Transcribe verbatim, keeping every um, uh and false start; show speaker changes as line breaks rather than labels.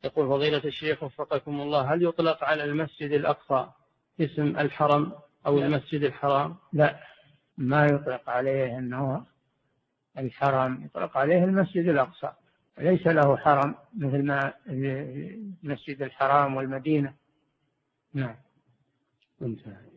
يقول فضيلة الشيخ وفقكم الله، هل يطلق على المسجد الأقصى اسم الحرم أو المسجد الحرام؟
لا، ما يطلق عليه أنه الحرم، يطلق عليه المسجد الأقصى، ليس له حرم مثل ما المسجد الحرام والمدينة. نعم.
انتهى.